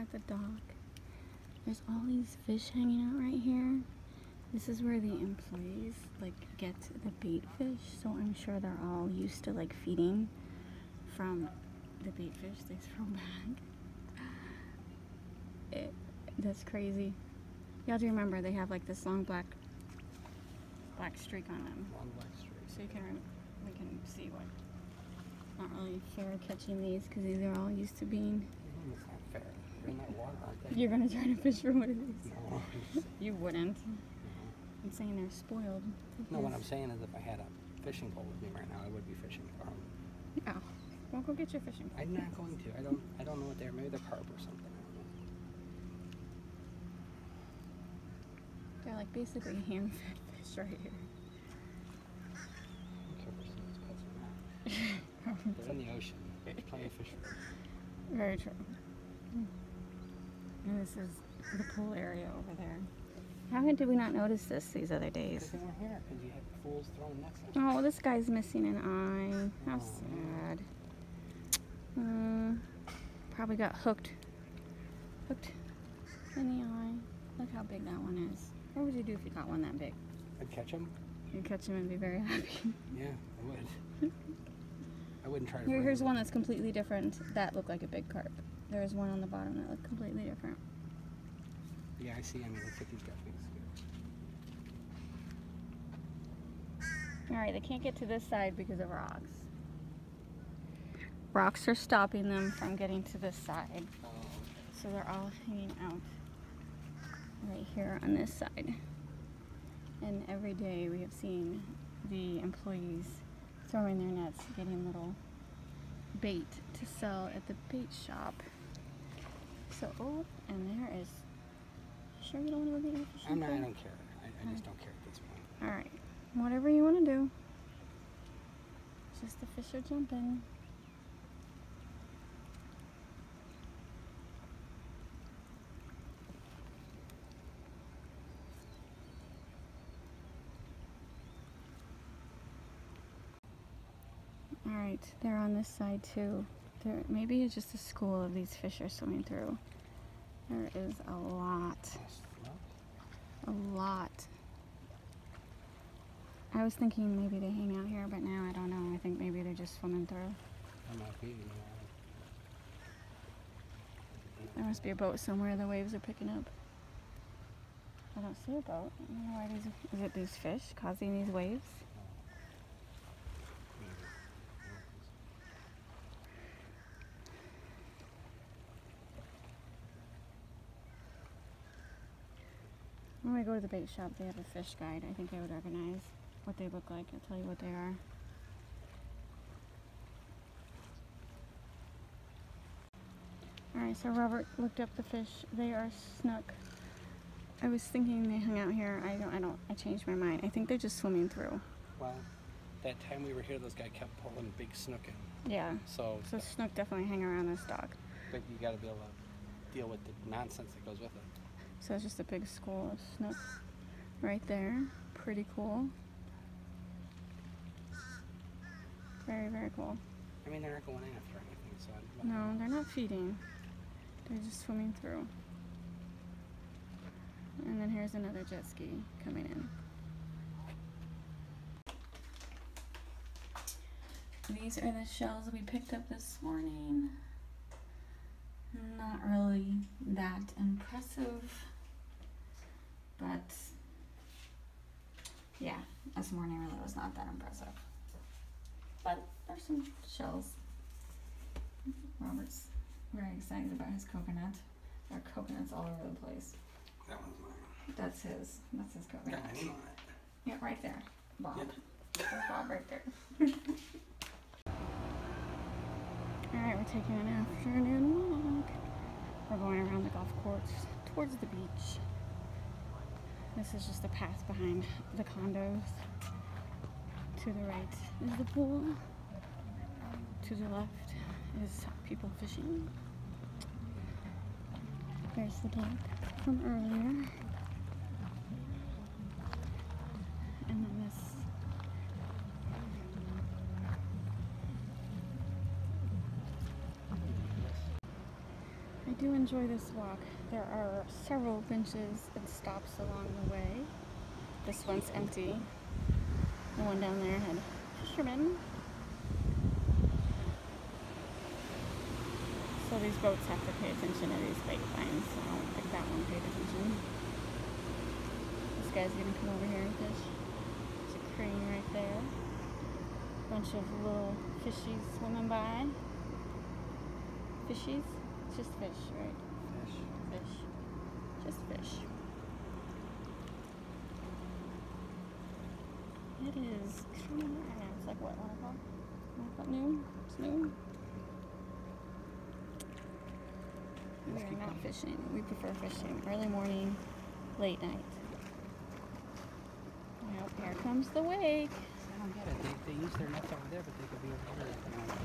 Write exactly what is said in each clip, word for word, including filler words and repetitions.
at the dock. There's all these fish hanging out right here. This is where the employees like get the bait fish, so I'm sure they're all used to like feeding from the bait fish they throw back. It, that's crazy. You have to remember they have like this long black black streak on them. Long black streak. So you can we can see what. Not really fair catching these because these are all used to being. Mm, it's not fair. They're in that water, aren't they? You're gonna try to fish for one of these. No. You wouldn't. No. I'm saying they're spoiled. No, what I'm saying is if I had a fishing pole with me right now, I would be fishing for them. Oh, well, go get your fishing pole. I'm not going to. I don't. I don't know what they're. Maybe they're carp or something. I don't know. They're like basically hand-fed fish right here. They're in the ocean. There's plenty of fish for them. Very true. And this is the pool area over there. How did we not notice this these other days? Because they weren't here, because you had fools throwing nets at you. Oh, this guy's missing an eye. How sad. Um, probably got hooked. Hooked in the eye. Look how big that one is. What would you do if you caught one that big? I'd catch them. You'd catch him and be very happy. Yeah, I would. I wouldn't try to Here, bring here's them. one that's completely different. That looked like a big carp. There's one on the bottom that looked completely different. Yeah, I see. I mean, looks like he's got big scales. Alright, they can't get to this side because of rocks. Rocks are stopping them from getting to this side. Oh. So they're all hanging out right here on this side. And every day we have seen the employees throwing their nets, getting little bait to sell at the bait shop. So, oh, and there is. Sure you don't want to go get your fishing I'm not, I pole? don't care. I, I just don't care at this point. Alright, whatever you want to do. Just the fish are jumping. Alright, they're on this side too. There, maybe it's just a school of these fish are swimming through. There is a lot. A lot. I was thinking maybe they hang out here, but now I don't know. I think maybe they're just swimming through. That might be, you know. There must be a boat somewhere the waves are picking up. I don't see a boat. I don't know why these, is it these fish causing these waves? When we go to the bait shop, they have a fish guide. I think I would recognize what they look like. I'll tell you what they are. Alright, so Robert looked up the fish. They are snook. I was thinking they hung out here. I don't, I don't, I changed my mind. I think they're just swimming through. Well, that time we were here, this guy kept pulling big snook in. Yeah. So, So snook definitely hang around this dock. but you got to be able to deal with the nonsense that goes with it. So it's just a big school of snook right there. Pretty cool. Very, very cool. I mean, they're not going after anything, so I No, they're not feeding. They're just swimming through. And then here's another jet ski coming in. These are the shells we picked up this morning. Not really that impressive, but yeah, this morning really was not that impressive. But there's some shells. Robert's very excited about his coconut. There are coconuts all over the place. That one's mine. That's his. That's his coconut. Got my name on it. Yeah, right there. Bob. Yep. There's Bob right there. Alright, we're taking an afternoon walk. We're going around the golf course towards the beach. This is just a path behind the condos. To the right is the pool. To the left is people fishing. There's the dock from earlier. And then this I do enjoy this walk. There are several benches and stops along the way. This one's empty. The one down there had fishermen. So these boats have to pay attention to these bait lines, so I don't think that one paid attention. This guy's gonna come over here and fish. There's a crane right there. Bunch of little fishies swimming by. Fishies? It's just fish, right? Fish. Fish. Just fish. It is extremely hot. It's like what, one o'clock? One o'clock noon? It's noon. We are not fishing. We prefer fishing early morning, late night. Well, here comes the wake. I don't get it. They, they use their nets over there, but they could be over here.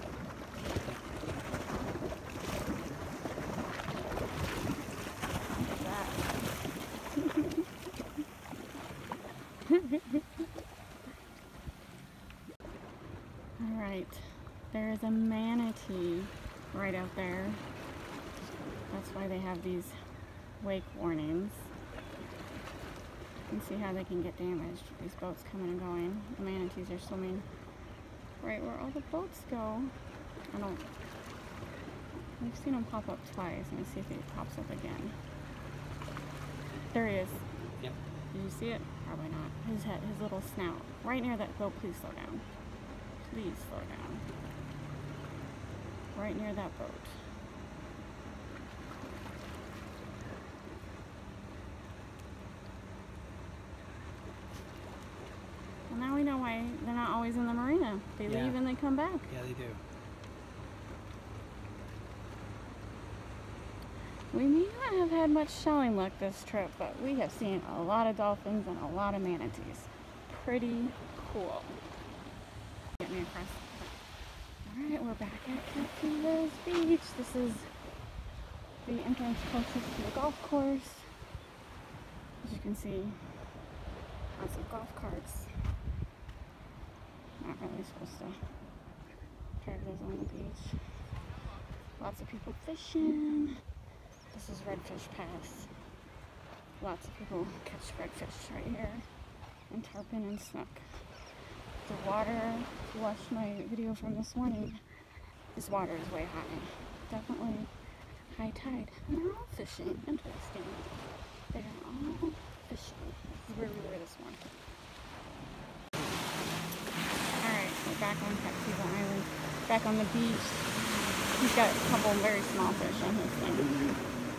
Alright, there is a manatee right out there. That's why they have these wake warnings. You can see how they can get damaged. These boats coming and going. The manatees are swimming right where all the boats go. I don't... We've seen him pop up twice. Let me see if he pops up again. There he is. Yep. Did you see it? Probably not. His head, his little snout. Right near that boat. Please slow down. Please slow down. Right near that boat. Well, now we know why they're not always in the marina. They Yeah. leave and they come back. Yeah, they do. We may not have had much shelling luck this trip, but we have seen a lot of dolphins and a lot of manatees. Pretty cool. Get me across. Alright, we're back at Captiva's beach. This is the entrance closest to the golf course. As you can see, lots of golf carts. Not really supposed to drive those on the beach. Lots of people fishing. This is Redfish Pass. Lots of people catch redfish right here. And tarpon and snook. The water, if you watched my video from this morning, this water is way high. Definitely high tide. And they're all fishing. Interesting. They are all fishing. This is where we were this morning. Alright, we're back on Captiva Island. Back on the beach. He's got a couple very small fish on his thing.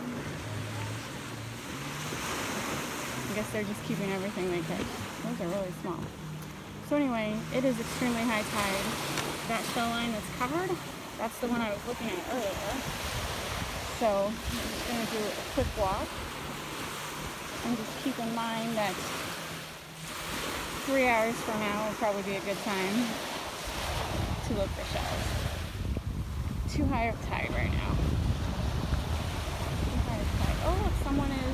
I guess they're just keeping everything they catch. Those are really small. So anyway, it is extremely high tide. That shell line that's covered, that's the one I was looking at earlier. So I'm just going to do a quick walk. And just keep in mind that three hours from now will probably be a good time to look for shells. Too high of tide right now. Too high of tide. Oh look, someone is...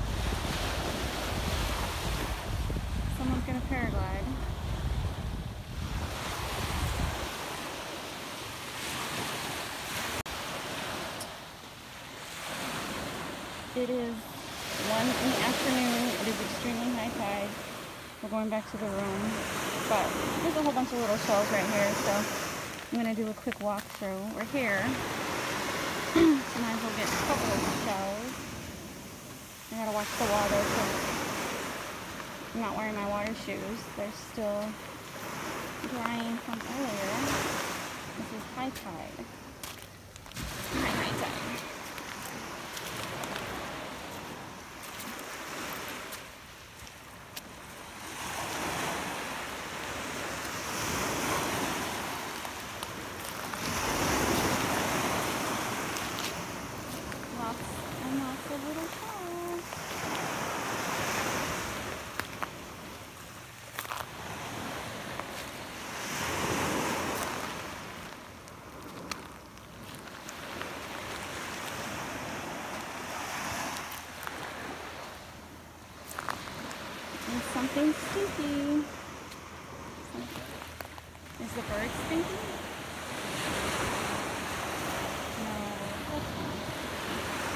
Someone's going to paraglide. It is one in the afternoon. It is extremely high tide. We're going back to the room. But there's a whole bunch of little shells right here, so I'm going to do a quick walkthrough. We're here. So might as well get a couple of shells. I gotta watch the water because I'm not wearing my water shoes. They're still drying from earlier. This is high tide. High, high tide. Lots and lots of little shells. And something stinky. Is the bird stinky? No, that's not.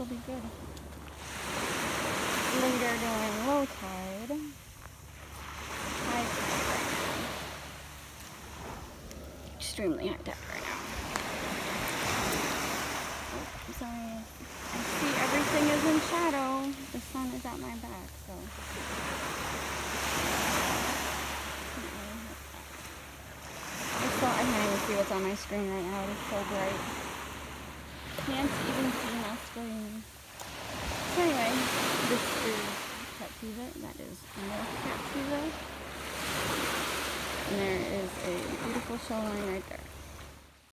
will be good. Linger during low tide. High tide right now. Extremely high tide right now. Oh, I'm sorry. I see everything is in shadow. The sun is at my back, so. I still, I can't even see what's on my screen right now. It is so bright. Can't even see my screen. So anyway, this is Captiva. That is North Captiva. And there is a beautiful shoreline right there.